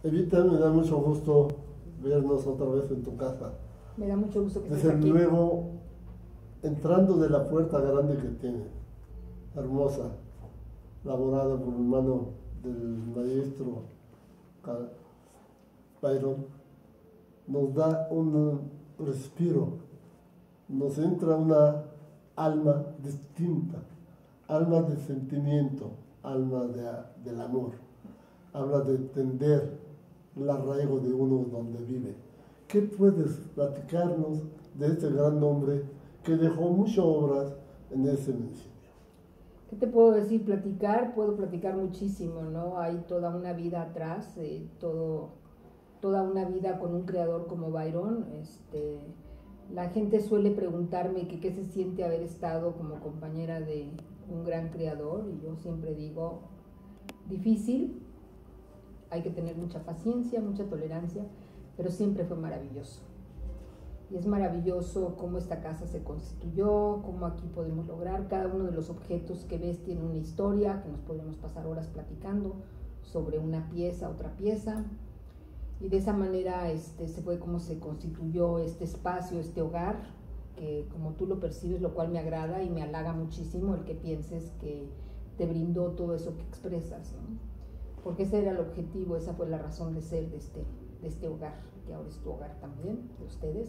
Evita, me da mucho gusto vernos otra vez en tu casa. Me da mucho gusto que estés Desde aquí. luego, entrando de la puerta grande que tiene, hermosa, elaborada por mano del maestro Byron, nos da un respiro, nos entra una alma distinta, alma de sentimiento, alma del amor, habla de entender el arraigo de uno donde vive. ¿Qué puedes platicarnos de este gran hombre que dejó muchas obras en ese municipio? ¿Qué te puedo decir? Puedo platicar muchísimo, ¿no? Hay toda una vida atrás, toda una vida con un creador como Byron. La gente suele preguntarme que qué se siente haber estado como compañera de un gran creador, y yo siempre digo, difícil, hay que tener mucha paciencia, mucha tolerancia, pero siempre fue maravilloso. Y es maravilloso cómo esta casa se constituyó, cómo aquí podemos lograr. Cada uno de los objetos que ves tiene una historia, que nos podemos pasar horas platicando sobre una pieza, otra pieza. Y de esa manera se fue como se constituyó este espacio, este hogar, que como tú lo percibes, lo cual me agrada y me halaga muchísimo el que pienses que te brindó todo eso que expresas, ¿no? Porque ese era el objetivo, esa fue la razón de ser de este hogar, que ahora es tu hogar también, de ustedes.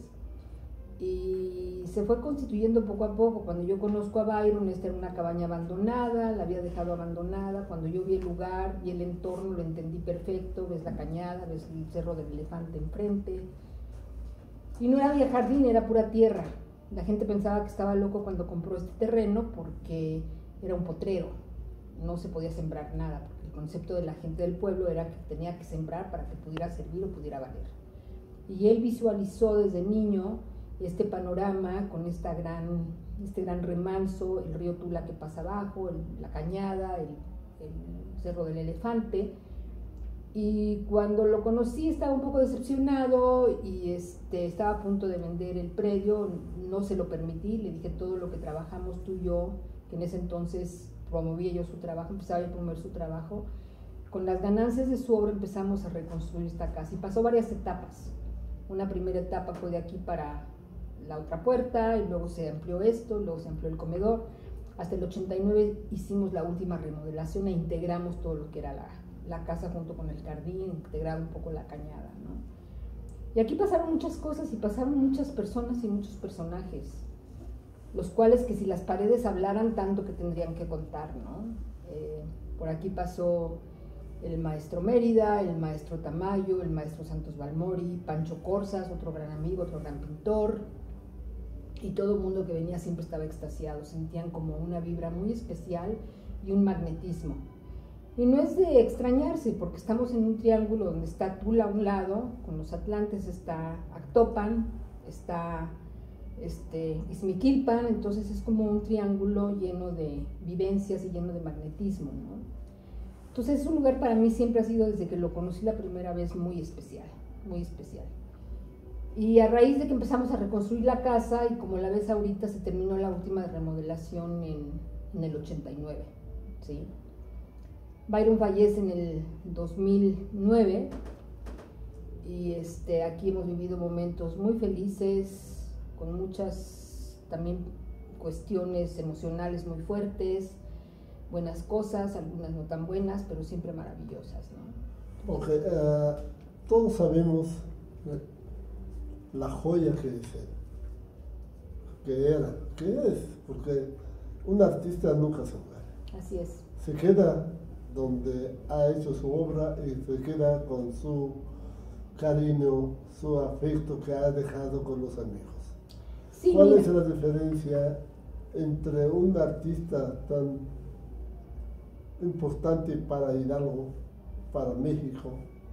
Y se fue constituyendo poco a poco. Cuando yo conozco a Byron, esta era una cabaña abandonada, la había dejado abandonada. Cuando yo vi el lugar, vi el entorno, lo entendí perfecto. Ves la cañada, ves el Cerro del Elefante enfrente. Y no había jardín, era pura tierra. La gente pensaba que estaba loco cuando compró este terreno porque era un potrero. No se podía sembrar nada, porque el concepto de la gente del pueblo era que tenía que sembrar para que pudiera servir o pudiera valer. Y él visualizó desde niño este panorama con este gran remanso, el río Tula que pasa abajo, la cañada, el Cerro del Elefante. Y cuando lo conocí estaba un poco decepcionado y estaba a punto de vender el predio. No se lo permití, le dije todo lo que trabajamos tú y yo, que en ese entonces promovía yo su trabajo, empezaba yo a promover su trabajo. Con las ganancias de su obra empezamos a reconstruir esta casa y pasó varias etapas. Una primera etapa fue de aquí para la otra puerta, y luego se amplió esto, luego se amplió el comedor. Hasta el 89 hicimos la última remodelación e integramos todo lo que era la casa junto con el jardín, integrar un poco la cañada, ¿no? Y aquí pasaron muchas cosas y pasaron muchas personas y muchos personajes, los cuales que si las paredes hablaran tanto que tendrían que contar, ¿no? Por aquí pasó el maestro Mérida, el maestro Tamayo, el maestro Santos Balmori, Pancho Corsas, otro gran amigo, otro gran pintor, y todo el mundo que venía siempre estaba extasiado, sentían como una vibra muy especial y un magnetismo. Y no es de extrañarse, porque estamos en un triángulo donde está Tula a un lado, con los Atlantes está Actopan, está Izmiquilpan, entonces es como un triángulo lleno de vivencias y lleno de magnetismo, ¿no? Entonces es un lugar para mí siempre ha sido, desde que lo conocí la primera vez, muy especial, muy especial. Y a raíz de que empezamos a reconstruir la casa, y como la ves ahorita, se terminó la última remodelación en el 89, ¿sí? Byron fallece en el 2009 y aquí hemos vivido momentos muy felices, con muchas también cuestiones emocionales muy fuertes, buenas cosas, algunas no tan buenas, pero siempre maravillosas, ¿no? Okay, todos sabemos la joya que es él, que es, porque un artista nunca se muere. Así es. Se queda donde ha hecho su obra y se queda con su cariño, su afecto que ha dejado con los amigos. Sí, ¿Cuál mira, es la diferencia entre un artista tan importante para Hidalgo, para México?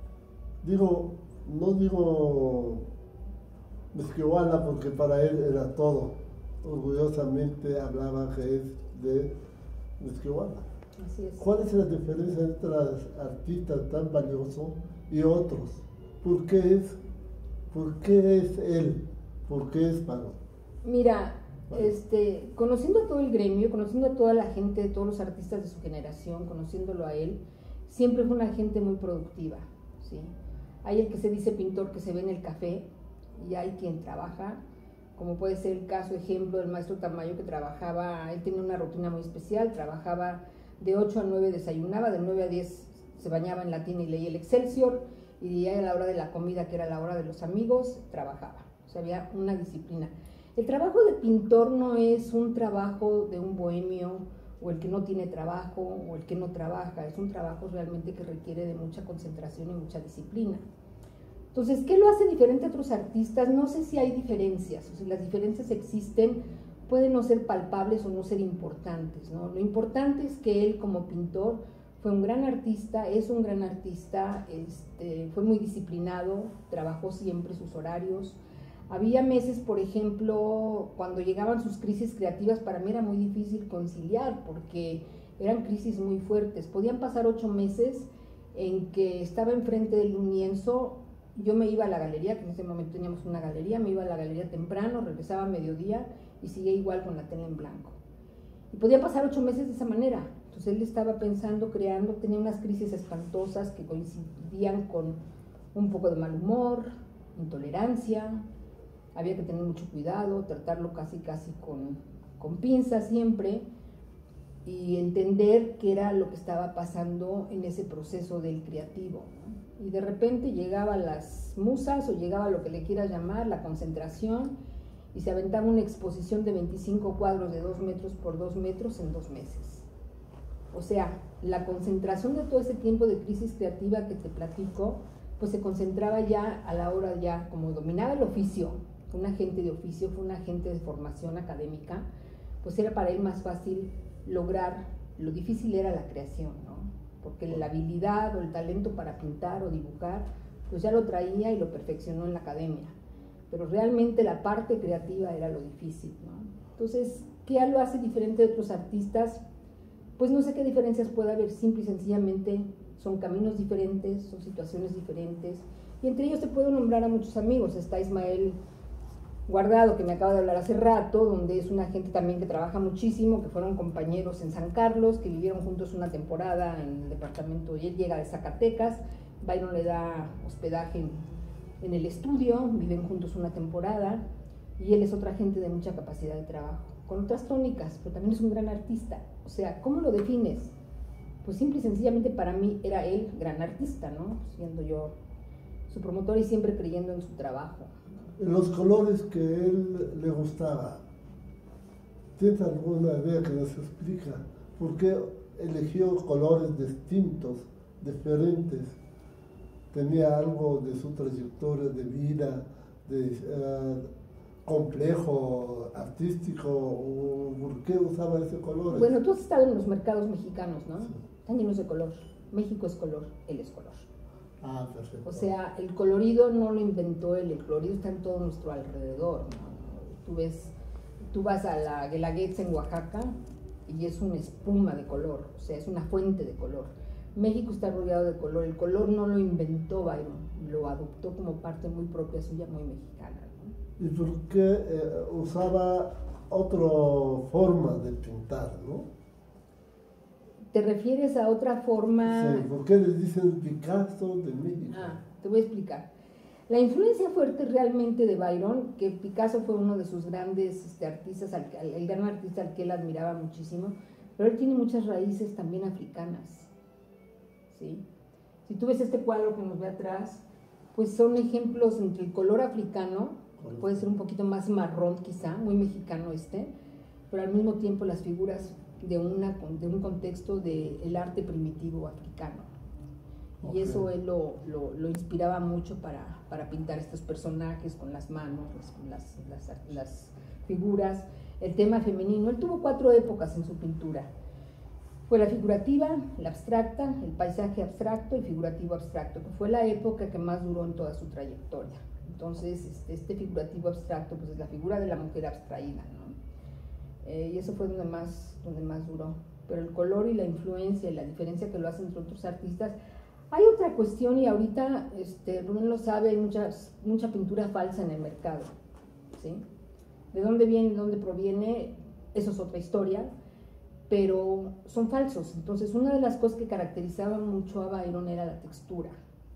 No digo Mezquihuala porque para él era todo. Orgullosamente hablaba que es de Mezquihuala. así es. ¿Cuál es la diferencia entre los artistas tan valiosos y otros? ¿Por qué es él? ¿Por qué es Byron? Mira, conociendo a todo el gremio, conociendo a toda la gente, todos los artistas de su generación, conociéndolo a él, siempre fue una gente muy productiva, ¿sí? Hay el que se dice pintor que se ve en el café y hay quien trabaja, como puede ser el caso, ejemplo, del maestro Tamayo, que trabajaba, él tenía una rutina muy especial, trabajaba de 8 a 9, desayunaba, de 9 a 10 se bañaba en latín y leía el Excelsior, y ya a la hora de la comida, que era la hora de los amigos, trabajaba. O sea, había una disciplina. El trabajo de pintor no es un trabajo de un bohemio, o el que no tiene trabajo, o el que no trabaja. Es un trabajo realmente que requiere de mucha concentración y mucha disciplina. Entonces, ¿qué lo hace diferente a otros artistas? No sé si hay diferencias, o si las diferencias existen, pueden no ser palpables o no ser importantes, ¿no? Lo importante es que él, como pintor, fue un gran artista, es un gran artista, fue muy disciplinado, trabajó siempre sus horarios. Había meses, por ejemplo, cuando llegaban sus crisis creativas, para mí era muy difícil conciliar, porque eran crisis muy fuertes. Podían pasar 8 meses en que estaba enfrente del lienzo. Yo me iba a la galería, que en ese momento teníamos una galería, me iba a la galería temprano, regresaba a mediodía y seguía igual con la tela en blanco. Y podía pasar 8 meses de esa manera. Entonces él estaba pensando, creando, tenía unas crisis espantosas que coincidían con un poco de mal humor, intolerancia. Había que tener mucho cuidado, tratarlo casi con pinzas siempre, y entender qué era lo que estaba pasando en ese proceso del creativo, ¿no? Y de repente llegaban las musas, o llegaba lo que le quieras llamar, la concentración, y se aventaba una exposición de 25 cuadros de 2 metros por 2 metros en 2 meses. O sea, la concentración de todo ese tiempo de crisis creativa que te platico, pues se concentraba ya a la hora, ya como dominaba el oficio, fue un agente de oficio, fue un agente de formación académica, pues era para él más fácil lograr. Lo difícil era la creación, ¿no? Porque la habilidad o el talento para pintar o dibujar, pues ya lo traía y lo perfeccionó en la academia, pero realmente la parte creativa era lo difícil, ¿no? Entonces, ¿qué lo hace diferente de otros artistas? Pues no sé qué diferencias puede haber, simple y sencillamente son caminos diferentes, son situaciones diferentes, y entre ellos te puedo nombrar a muchos amigos. Está Ismael Guardado, que me acaba de hablar hace rato, donde es una gente también que trabaja muchísimo, que fueron compañeros en San Carlos, que vivieron juntos una temporada en el departamento, y él llega de Zacatecas, Byron le da hospedaje en el estudio, viven juntos una temporada, y él es otra gente de mucha capacidad de trabajo, con otras tónicas, pero también es un gran artista. O sea, ¿cómo lo defines? Pues simple y sencillamente para mí era él gran artista, ¿no? Siendo yo su promotor y siempre creyendo en su trabajo. Los colores que él le gustaba, ¿tienes alguna idea que nos explica por qué eligió colores distintos, diferentes? ¿Tenía algo de su trayectoria de vida, de complejo artístico, o por qué usaba ese color? Bueno, tú has estado en los mercados mexicanos, ¿no? Sí. Están llenos de color. México es color, él es color. Ah, perfecto. O sea, el colorido no lo inventó él, el colorido está en todo nuestro alrededor, ¿no? Tú vas a la Guelaguetza en Oaxaca y es una espuma de color, o sea, es una fuente de color. México está rodeado de color, el color no lo inventó Byron, lo adoptó como parte muy propia suya, muy mexicana, ¿no? ¿Y por qué usaba otra forma de pintar, no? ¿Te refieres a otra forma? Sí, ¿por qué les dicen Picasso de México? Te voy a explicar. La influencia fuerte realmente de Byron, que Picasso fue uno de sus grandes artistas, el gran artista al que él admiraba muchísimo, pero él tiene muchas raíces también africanas, ¿sí? Si tú ves este cuadro que nos ve atrás, pues son ejemplos entre el color africano, puede ser un poquito más marrón quizá, muy mexicano pero al mismo tiempo las figuras de un contexto del arte primitivo africano. Okay. Y eso él lo inspiraba mucho para pintar estos personajes con las manos, las figuras, el tema femenino. Él tuvo 4 épocas en su pintura. Fue la figurativa, la abstracta, el paisaje abstracto y figurativo abstracto, que fue la época que más duró en toda su trayectoria. Entonces, este figurativo abstracto pues es la figura de la mujer abstraída, ¿no? Y eso fue donde más duró. Pero el color y la influencia y la diferencia que lo hacen entre otros artistas. Hay otra cuestión, y ahorita Rubén lo sabe, hay mucha pintura falsa en el mercado, ¿sí? ¿De dónde viene, de dónde proviene? Eso es otra historia, pero son falsos. Entonces, una de las cosas que caracterizaban mucho a Byron era la textura.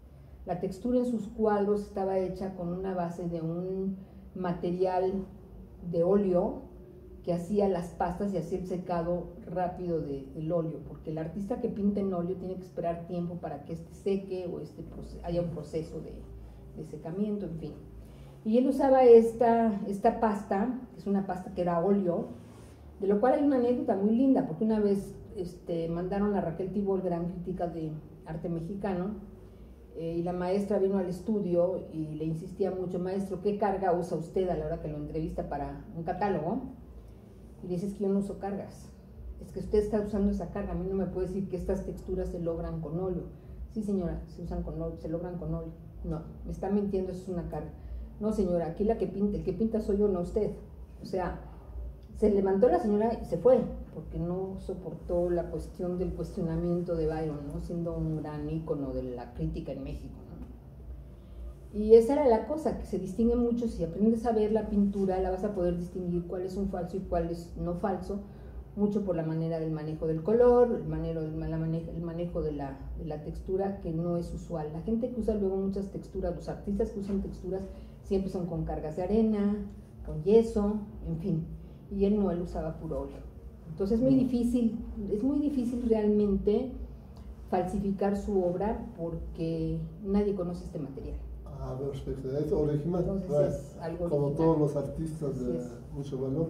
La textura en sus cuadros estaba hecha con una base de un material de óleo que hacía las pastas y hacía el secado rápido del óleo, porque el artista que pinta en óleo tiene que esperar tiempo para que seque o haya un proceso de secamiento, en fin. Y él usaba esta pasta, que es una pasta que era óleo, de lo cual hay una anécdota muy linda, porque una vez mandaron a Raquel Tibol, gran crítica de arte mexicano, y la maestra vino al estudio y le insistía mucho: maestro, ¿qué carga usa usted a la hora que lo entrevista para un catálogo? Y le dice: es que yo no uso cargas, es que usted está usando esa carga, a mí no me puede decir que estas texturas se logran con óleo. Sí, señora, se logran con óleo. No, me está mintiendo, eso es una carga. No, señora, aquí el que pinta soy yo, no usted. O sea, se levantó la señora y se fue, porque no soportó la cuestión del cuestionamiento de Byron, ¿no? Siendo un gran ícono de la crítica en México, ¿no? Y esa era la cosa, que se distingue mucho. Si aprendes a ver la pintura, la vas a poder distinguir cuál es un falso y cuál es no falso, mucho por la manera del manejo del color, el manejo de la textura, que no es usual. La gente que usa luego muchas texturas, los artistas que usan texturas, siempre son con cargas de arena, con yeso, en fin. Y él usaba puro óleo. Entonces es muy difícil realmente falsificar su obra, porque nadie conoce este material. Ah, perfecto, es original. Entonces es algo como original. todos los artistas de mucho valor.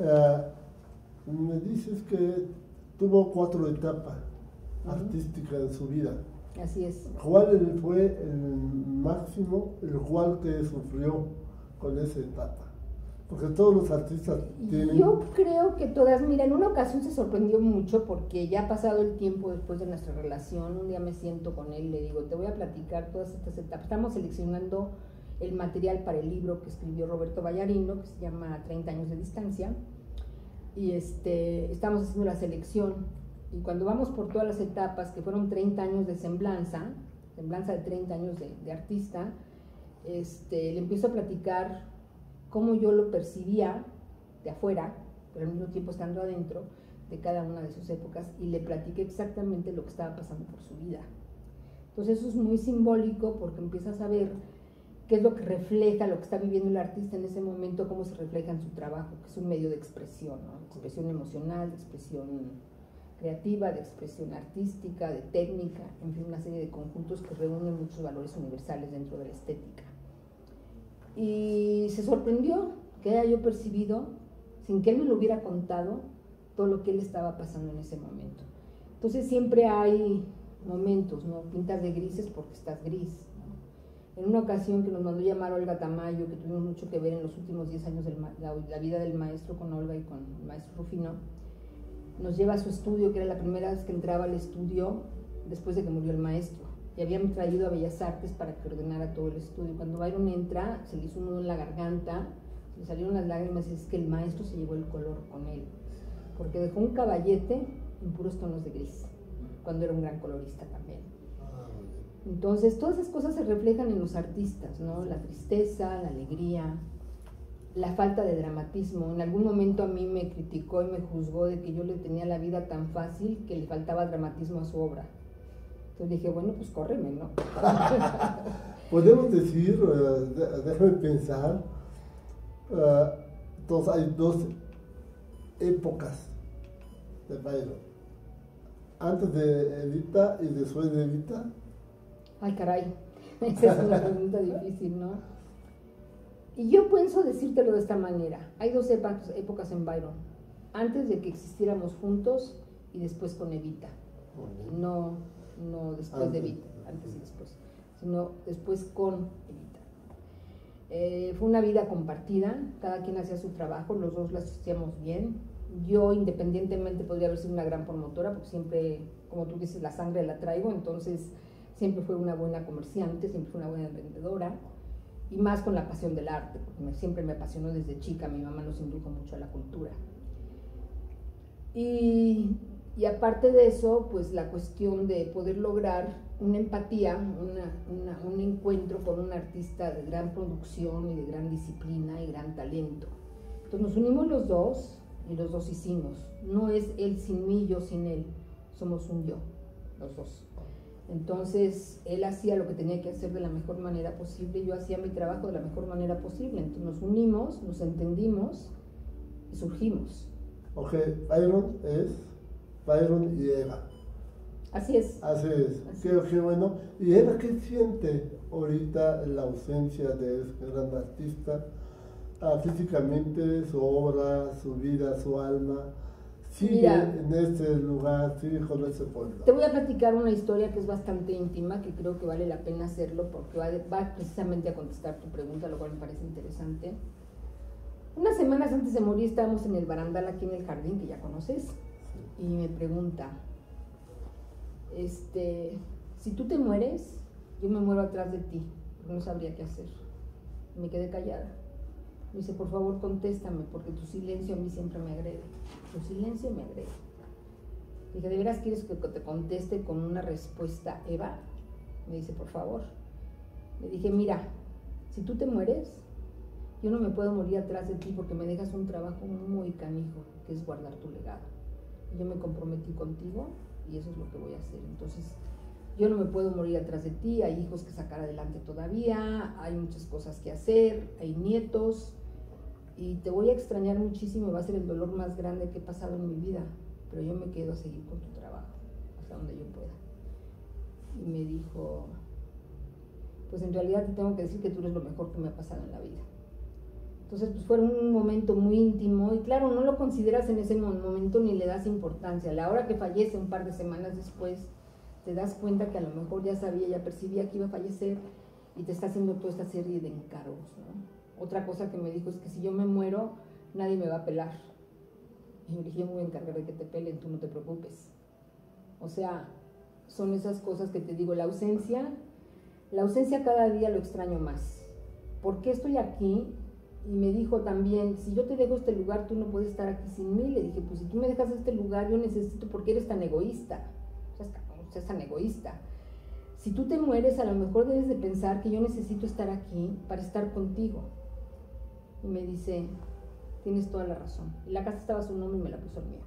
Me dices que tuvo 4 etapas artísticas en su vida. Así es. ¿Cuál fue el máximo, el cual que sufrió con esa etapa? Porque todos los artistas tienen... Yo creo que todas, mira, en una ocasión se sorprendió mucho, porque ya ha pasado el tiempo después de nuestra relación. Un día me siento con él y le digo: te voy a platicar todas estas etapas. Estamos seleccionando el material para el libro que escribió Roberto Vallarino, que se llama 30 años de distancia, y estamos haciendo la selección, y cuando vamos por todas las etapas, que fueron 30 años de semblanza de 30 años de artista, le empiezo a platicar cómo yo lo percibía de afuera, pero al mismo tiempo estando adentro de cada una de sus épocas, y le platiqué exactamente lo que estaba pasando por su vida. Entonces eso es muy simbólico, porque empiezas a ver qué es lo que refleja lo que está viviendo el artista en ese momento, cómo se refleja en su trabajo, que es un medio de expresión, ¿no? De expresión emocional, de expresión creativa, de expresión artística, de técnica, en fin, una serie de conjuntos que reúnen muchos valores universales dentro de la estética. Y se sorprendió que haya yo percibido, sin que él me lo hubiera contado, todo lo que él estaba pasando en ese momento. Entonces siempre hay momentos, ¿no? Pintas de grises porque estás gris, ¿no? En una ocasión que nos mandó llamar Olga Tamayo, que tuvimos mucho que ver en los últimos 10 años de la vida del maestro con Olga y con el maestro Rufino, nos lleva a su estudio, que era la primera vez que entraba al estudio después de que murió el maestro. Y habían traído a Bellas Artes para que ordenara todo el estudio. Cuando Byron entra, se le hizo un nudo en la garganta, le salieron las lágrimas, y es que el maestro se llevó el color con él, porque dejó un caballete en puros tonos de gris, cuando era un gran colorista también. Entonces todas esas cosas se reflejan en los artistas, ¿no? La tristeza, la alegría, la falta de dramatismo. En algún momento a mí me criticó y me juzgó de que yo le tenía la vida tan fácil que le faltaba dramatismo a su obra. Entonces dije: bueno, pues córreme, ¿no? Podemos decir, déjame pensar, entonces hay 2 épocas de Byron: antes de Evita y después de Evita. Ay, caray, esa es una pregunta difícil, ¿no? Y yo pienso decírtelo de esta manera: hay 2 épocas en Byron: antes de que existiéramos juntos y después con Evita. No después de Evita, antes y después, sino después con Evita. Fue una vida compartida, cada quien hacía su trabajo, los dos lo hacíamos bien. Yo independientemente podría haber sido una gran promotora, porque siempre, como tú dices, la sangre la traigo, entonces siempre fue una buena comerciante, siempre fue una buena vendedora, y más con la pasión del arte, porque siempre me apasionó desde chica. Mi mamá nos indujo mucho a la cultura. Y aparte de eso, pues la cuestión de poder lograr una empatía, un encuentro con un artista de gran producción y de gran disciplina y gran talento. Entonces nos unimos los dos, y los dos hicimos. No es él sin mí, yo sin él, somos un yo, los dos. Entonces, él hacía lo que tenía que hacer de la mejor manera posible y yo hacía mi trabajo de la mejor manera posible. Entonces nos unimos, nos entendimos y surgimos. Ok, Byron es Byron y Eva. Así es. Así es, Así qué bueno. ¿Y Eva qué siente ahorita en la ausencia de ese gran artista? Físicamente, su obra, su vida, su alma, sigue Mira, en este lugar, sigue con ese pueblo. te voy a platicar una historia que es bastante íntima, que creo que vale la pena hacerlo porque va precisamente a contestar tu pregunta, lo cual me parece interesante. Unas semanas antes de morir estábamos en el barandal aquí en el jardín, que ya conoces, y me pregunta, si tú te mueres, yo me muero atrás de ti, porque no sabría qué hacer. Me quedé callada. Me dice, por favor, contéstame, porque tu silencio a mí siempre me agrede. Tu silencio me agrede. Dije, ¿de veras quieres que te conteste con una respuesta, Eva? Me dice, por favor. Le dije, mira, si tú te mueres, yo no me puedo morir atrás de ti porque me dejas un trabajo muy canijo, que es guardar tu legado. Y yo me comprometí contigo y eso es lo que voy a hacer. Entonces, yo no me puedo morir atrás de ti, hay hijos que sacar adelante todavía, hay muchas cosas que hacer, hay nietos, y te voy a extrañar muchísimo, va a ser el dolor más grande que he pasado en mi vida, pero yo me quedo a seguir con tu trabajo, hasta donde yo pueda. Y me dijo, pues en realidad te tengo que decir que tú eres lo mejor que me ha pasado en la vida. Entonces, pues fue un momento muy íntimo, y claro, no lo consideras en ese momento ni le das importancia. A la hora que fallece, un par de semanas después, te das cuenta que a lo mejor ya sabía, ya percibía que iba a fallecer, y te está haciendo toda esta serie de encargos, ¿no? Otra cosa que me dijo es que si yo me muero, nadie me va a pelar. Y yo dije, yo me voy a encargar de que te pelen, tú no te preocupes. O sea, son esas cosas que te digo, la ausencia cada día lo extraño más. ¿Por qué estoy aquí? Y me dijo también, si yo te dejo este lugar, tú no puedes estar aquí sin mí. Le dije, pues si tú me dejas este lugar, yo necesito, porque eres tan egoísta. O sea, es tan egoísta. Si tú te mueres, a lo mejor debes de pensar que yo necesito estar aquí para estar contigo. Y me dice, tienes toda la razón. Y la casa estaba a su nombre y me la puso el mío.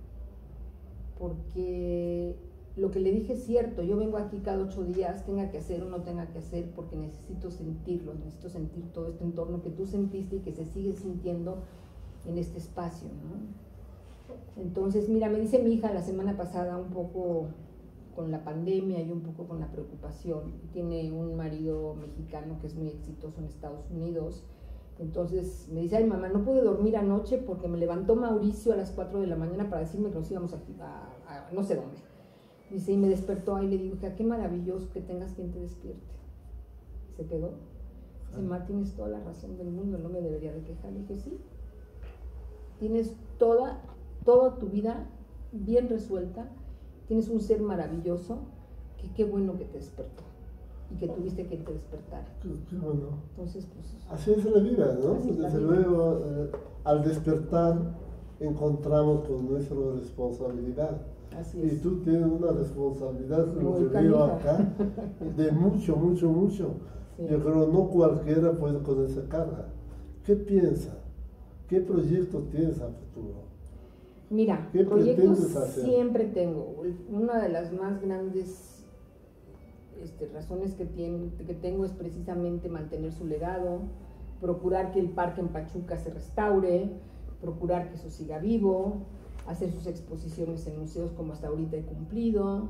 Porque lo que le dije es cierto, yo vengo aquí cada 8 días, tenga que hacer o no tenga que hacer, porque necesito sentirlo, necesito sentir todo este entorno que tú sentiste y que se sigue sintiendo en este espacio, ¿no? Entonces, mira, me dice mi hija la semana pasada, un poco con la pandemia y un poco con la preocupación, tiene un marido mexicano que es muy exitoso en Estados Unidos. Entonces me dice, ay mamá, no pude dormir anoche porque me levantó Mauricio a las 4 de la mañana para decirme que nos íbamos a no sé dónde. Dice, y me despertó y le digo, qué maravilloso que tengas quien te despierte. Y se quedó. Dice, ma, tienes toda la razón del mundo, no me debería de quejar. Le dije, sí, tienes toda tu vida bien resuelta, tienes un ser maravilloso, que qué bueno que te despertó. Y que tuviste que te despertar. Qué bueno. Entonces, pues, así es la vida, ¿no? Así es la Desde vida. luego, al despertar, encontramos con nuestra responsabilidad. Así Y es. tú tienes una responsabilidad, lo Muy que veo canija. acá, de mucho. Sí. Yo creo no cualquiera puede con esa carga. ¿Qué piensas? ¿Qué proyectos tienes a futuro? Mira, ¿Qué proyectos pretendes hacer? siempre tengo. Una de las más grandes razones que tengo es precisamente mantener su legado, procurar que el parque en Pachuca se restaure, procurar que eso siga vivo, hacer sus exposiciones en museos como hasta ahorita he cumplido.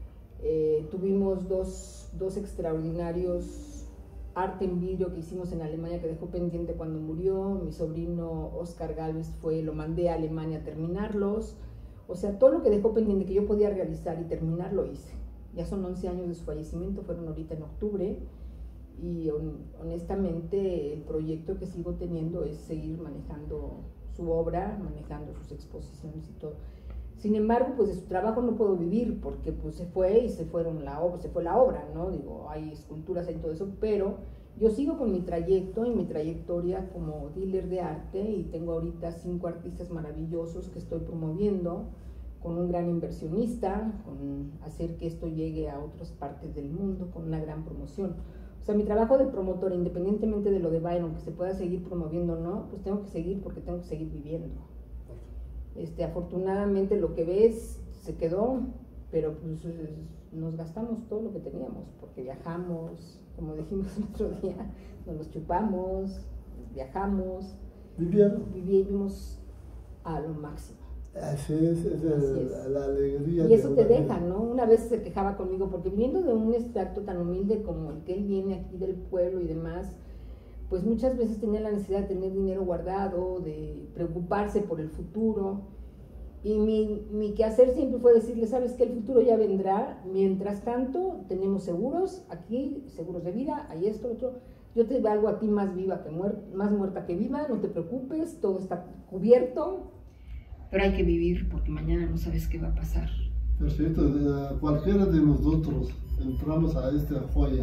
Tuvimos dos extraordinarios arte en vidrio que hicimos en Alemania que dejó pendiente cuando murió. Mi sobrino Oscar Gálvez lo mandé a Alemania a terminarlos. O sea, todo lo que dejó pendiente que yo podía realizar y terminar lo hice. Ya son 11 años de su fallecimiento, fueron ahorita en octubre, y honestamente el proyecto que sigo teniendo es seguir manejando su obra, manejando sus exposiciones y todo. Sin embargo, pues de su trabajo no puedo vivir porque pues se fue la obra, ¿no? Digo, hay esculturas, hay todo eso, pero yo sigo con mi trayecto y mi trayectoria como dealer de arte, y tengo ahorita 5 artistas maravillosos que estoy promoviendo con un gran inversionista, con hacer que esto llegue a otras partes del mundo, con una gran promoción. O sea, mi trabajo de promotora, independientemente de lo de Byron, que se pueda seguir promoviendo o no, pues tengo que seguir porque tengo que seguir viviendo. Afortunadamente lo que ves se quedó, pero pues nos gastamos todo lo que teníamos, porque viajamos, como dijimos el otro día, nos los chupamos, viajamos, vivimos a lo máximo. Así es, la alegría. Y eso te deja, ¿no? Una vez se quejaba conmigo, porque viniendo de un extracto tan humilde como el que él viene aquí del pueblo y demás, pues muchas veces tenía la necesidad de tener dinero guardado, de preocuparse por el futuro. Y mi quehacer siempre fue decirle, sabes que el futuro ya vendrá, mientras tanto tenemos seguros aquí, seguros de vida, hay esto, otro. Yo te valgo a ti más viva que más muerta que viva, no te preocupes, todo está cubierto. Pero hay que vivir porque mañana no sabes qué va a pasar. Perfecto, cualquiera de nosotros entramos a esta joya,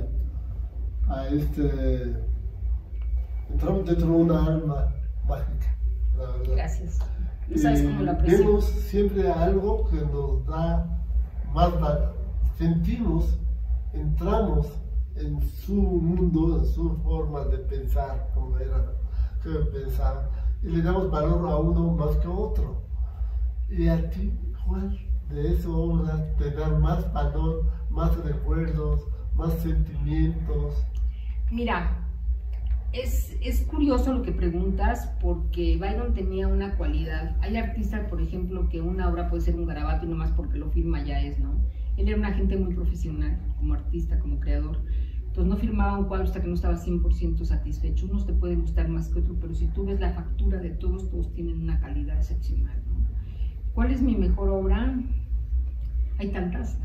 entramos dentro de una alma mágica, la verdad. Gracias. ¿Sabes cómo lo aprecio? Vemos siempre algo que nos da más valor. Sentimos, entramos en su mundo, en su forma de pensar, como era que pensaba, y le damos valor a uno más que a otro. Y a ti, Juan, de esa obra te dan más valor, más recuerdos, más sentimientos. Mira, es curioso lo que preguntas, porque Byron tenía una cualidad. Hay artistas, por ejemplo, que una obra puede ser un garabato y no más porque lo firma ya es, ¿no? Él era una gente muy profesional, como artista, como creador. Entonces no firmaba un cuadro hasta que no estaba 100% satisfecho. Unos te pueden gustar más que otro, pero si tú ves la factura de todos, todos tienen una calidad excepcional, ¿no? ¿Cuál es mi mejor obra? Hay tantas.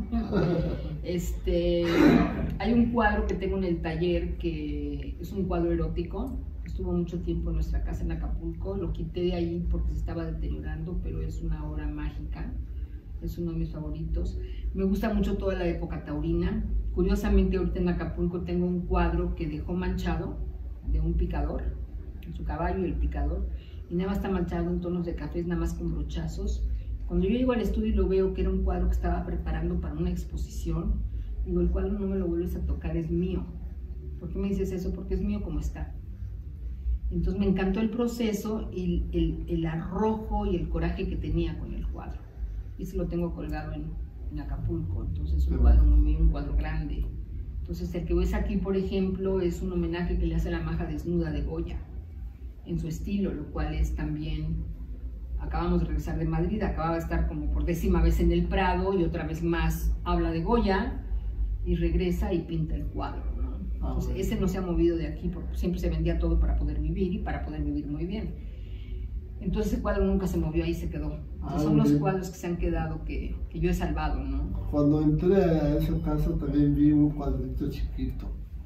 Hay un cuadro que tengo en el taller que es un cuadro erótico. Estuvo mucho tiempo en nuestra casa en Acapulco. Lo quité de ahí porque se estaba deteriorando, pero es una obra mágica. Es uno de mis favoritos. Me gusta mucho toda la época taurina. Curiosamente, ahorita en Acapulco tengo un cuadro que dejó manchado de un picador, en su caballo, el picador, y nada más está manchado en tonos de cafés, nada más con brochazos. Cuando yo llego al estudio y lo veo que era un cuadro que estaba preparando para una exposición, digo, el cuadro no me lo vuelves a tocar, es mío. ¿Por qué me dices eso? Porque es mío como está. Entonces me encantó el proceso y el arrojo y el coraje que tenía con el cuadro. Y se lo tengo colgado en Acapulco, entonces un cuadro muy mío, un cuadro grande. Entonces el que ves aquí, por ejemplo, es un homenaje que le hace a la maja desnuda de Goya, en su estilo, lo cual es también, acabamos de regresar de Madrid, acababa de estar como por 10ª vez en el Prado y otra vez más habla de Goya y regresa y pinta el cuadro, ¿no? Entonces ese no se ha movido de aquí porque siempre se vendía todo para poder vivir y para poder vivir muy bien. Entonces ese cuadro nunca se movió, ahí se quedó. Son los cuadros que se han quedado que yo he salvado, ¿no? Cuando entré a esa casa también vi un cuadrito chiquito.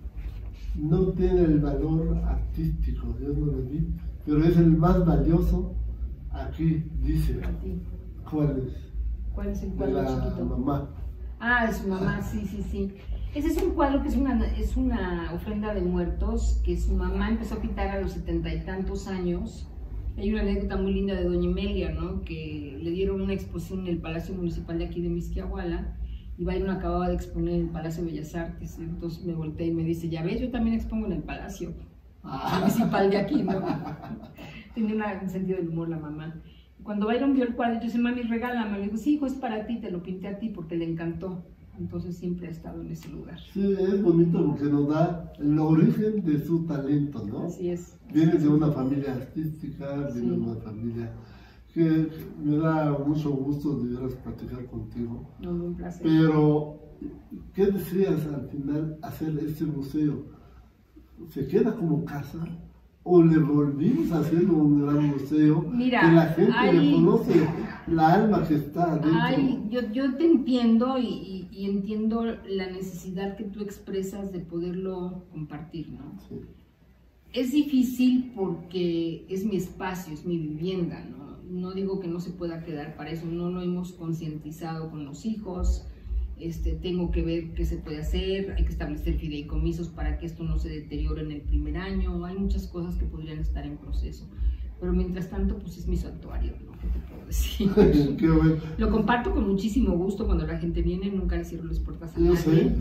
No tiene el valor artístico, yo no lo vi, pero es el más valioso. Aquí dice, ¿cuál es? ¿Cuál es el cuadro chiquito? De la mamá. Ah, de su mamá, sí. Ese es un cuadro que es una ofrenda de muertos que su mamá empezó a pintar a los 70 y tantos años. Hay una anécdota muy linda de doña Emelia, ¿no? Que le dieron una exposición en el Palacio Municipal de aquí de Mixquiahuala y Byron acababa de exponer en el Palacio de Bellas Artes. Entonces me volteé y me dice, ya ves, yo también expongo en el Palacio Municipal de aquí, ¿no? Tenía un sentido del humor la mamá. Cuando Byron vio el cuadro, yo dije, mami, regálame. Le digo, sí, hijo, es para ti, te lo pinté a ti porque le encantó. Entonces siempre ha estado en ese lugar. Sí, es bonito porque nos da el origen de su talento, ¿no? Así es. Viene de una familia artística, viene de una familia que me da mucho gusto de veras platicar contigo. No, un placer. Pero, ¿qué deseas al final hacer este museo? ¿Se queda como casa? ¿O le volvimos a hacer un gran museo? Mira, que la gente reconoce la alma que está dentro? Yo te entiendo y entiendo la necesidad que tú expresas de poderlo compartir, ¿no? Sí. Es difícil porque es mi espacio, es mi vivienda, ¿no? No digo que no se pueda quedar, para eso no lo hemos concientizado con los hijos. Tengo que ver qué se puede hacer, hay que establecer fideicomisos para que esto no se deteriore en el primer año, hay muchas cosas que podrían estar en proceso, pero mientras tanto pues es mi santuario, ¿no? ¿Qué te puedo decir? Qué bueno. Lo comparto con muchísimo gusto cuando la gente viene, nunca le cierro las puertas a nadie,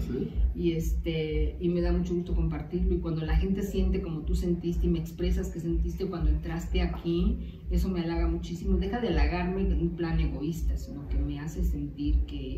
y me da mucho gusto compartirlo, y cuando la gente siente como tú sentiste y me expresas que sentiste cuando entraste aquí, eso me halaga muchísimo. Deja de halagarme en un plan egoísta, sino que me hace sentir que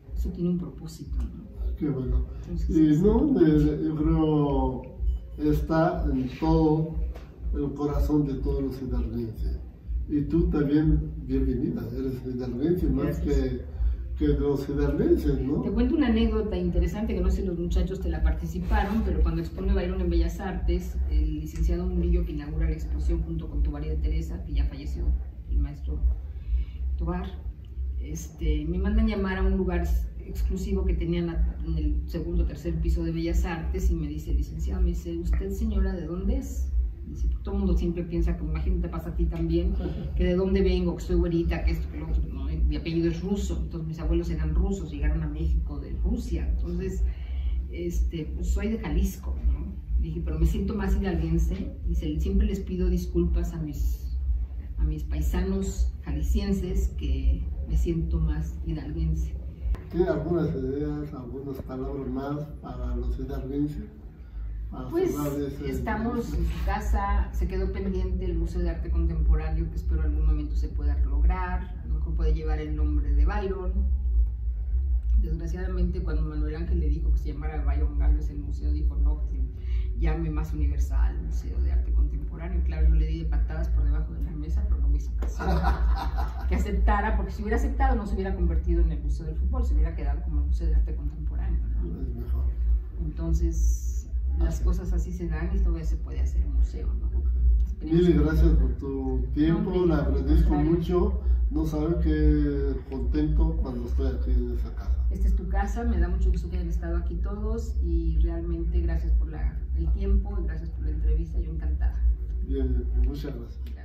eso tiene un propósito, ¿no? Qué bueno. Entonces, Y no, yo creo está en todo el corazón de todos los hidalguenses. Y tú también, bienvenida, eres hidalguense más que los hidalguenses, ¿no? Te cuento una anécdota interesante que no sé si los muchachos te la participaron, pero cuando expone Byron en Bellas Artes, el licenciado Murillo, que inaugura la exposición junto con Tobar y de Teresa, que ya falleció el maestro Tobar, me mandan llamar a un lugar exclusivo que tenían en el segundo o tercer piso de Bellas Artes y me dice, licenciado, me dice, ¿usted señora de dónde es? Dice, todo el mundo siempre piensa, que imagino te pasa a ti también, que de dónde vengo, que soy güerita, que esto, que lo otro, ¿no? Mi apellido es ruso, entonces mis abuelos eran rusos, llegaron a México de Rusia, entonces, pues soy de Jalisco, ¿no? Dije, pero me siento más hidalguense, y siempre les pido disculpas a mis paisanos jaliscienses, que me siento más hidalguense. ¿Tiene algunas ideas, algunas palabras más para los hidalguenses? Pues estamos en su casa, se quedó pendiente el Museo de Arte Contemporáneo, que espero en algún momento se pueda lograr, a lo mejor puede llevar el nombre de Byron. Desgraciadamente, cuando Manuel Ángel le dijo que se llamara Byron Gálvez el museo, dijo no, que llame más universal, Museo de Arte Contemporáneo. Claro, yo le di de patadas por debajo de la mesa, pero no me hizo caso que aceptara, porque si hubiera aceptado no se hubiera convertido en el Museo del Fútbol, se hubiera quedado como el Museo de Arte Contemporáneo, ¿no? Es mejor. Entonces, las cosas así se dan y todavía se puede hacer un museo, ¿no? Mil gracias por tu tiempo, le agradezco mucho. No saben qué contento cuando estoy aquí en esa casa. Esta es tu casa, me da mucho gusto que hayan estado aquí todos y realmente gracias por el tiempo y gracias por la entrevista, yo encantada. Bien, muchas gracias.